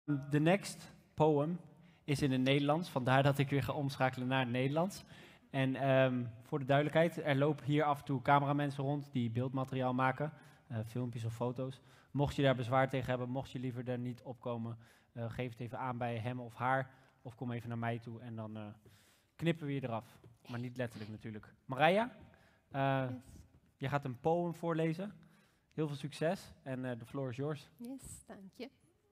The next poem is in het Nederlands, vandaar dat ik weer ga omschakelen naar het Nederlands. En voor de duidelijkheid, er lopen hier af en toe cameramensen rond die beeldmateriaal maken, filmpjes of foto's. Mocht je daar bezwaar tegen hebben, mocht je liever er niet opkomen, geef het even aan bij hem of haar, of kom even naar mij toe en dan knippen we je eraf. Maar niet letterlijk natuurlijk. Marija, je gaat een poem voorlezen. Heel veel succes en de floor is yours. Yes, dank je.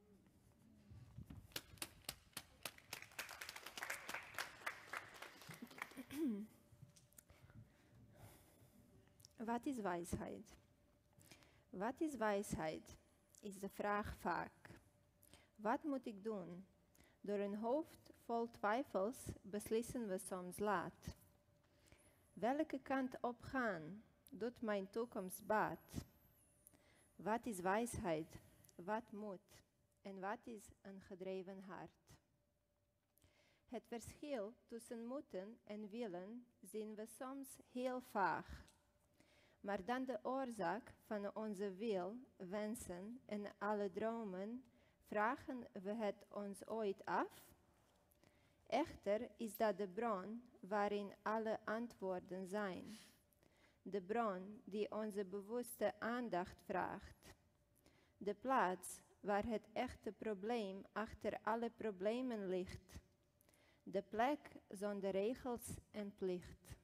Wat is wijsheid? Wat is wijsheid? Is de vraag vaak. Wat moet ik doen? Door een hoofd vol twijfels beslissen we soms laat. Welke kant op gaan? Doet mijn toekomst baat? Wat is wijsheid? Wat moet? En wat is een gedreven hart? Het verschil tussen moeten en willen zien we soms heel vaag. Maar dan de oorzaak van onze wil, wensen en alle dromen, vragen we het ons ooit af? Echter is dat de bron waarin alle antwoorden zijn. De bron die onze bewuste aandacht vraagt. De plaats waar het echte probleem achter alle problemen ligt. De plek zonder regels en plicht.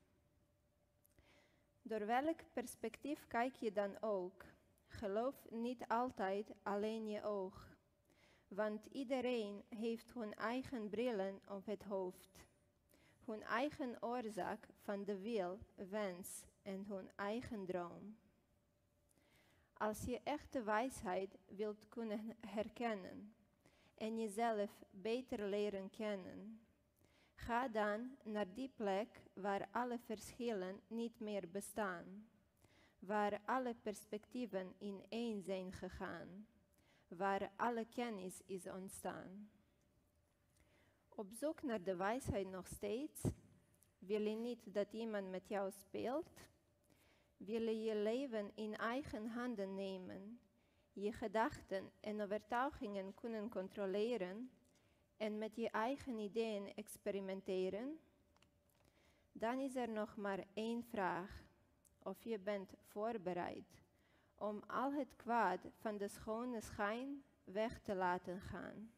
Door welk perspectief kijk je dan ook? Geloof niet altijd alleen je oog. Want iedereen heeft hun eigen brillen op het hoofd. Hun eigen oorzaak van de wil, wens en hun eigen droom. Als je echte wijsheid wilt kunnen herkennen en jezelf beter leren kennen, ga dan naar die plek waar alle verschillen niet meer bestaan, waar alle perspectieven ineen zijn gegaan, waar alle kennis is ontstaan. Op zoek naar de wijsheid nog steeds? Wil je niet dat iemand met jou speelt? Wil je je leven in eigen handen nemen, je gedachten en overtuigingen kunnen controleren en met je eigen ideeën experimenteren? Dan is er nog maar één vraag: of je bent voorbereid om al het kwaad van de schone schijn weg te laten gaan.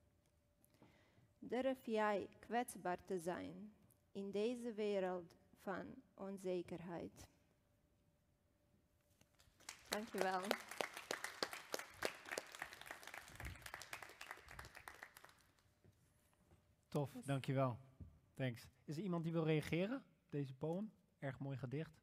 Durf jij kwetsbaar te zijn in deze wereld van onzekerheid? Dankjewel. Tof, dankjewel. Thanks. Is er iemand die wil reageren op deze poem? Erg mooi gedicht.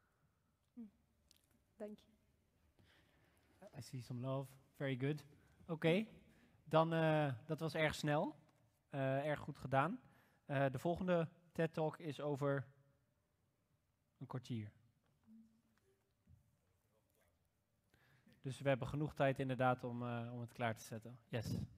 Dank je. I see some love. Very good. Oké, dan dat was erg snel. Erg goed gedaan. De volgende TED Talk is over een kwartier. Dus we hebben genoeg tijd inderdaad om het klaar te zetten. Yes.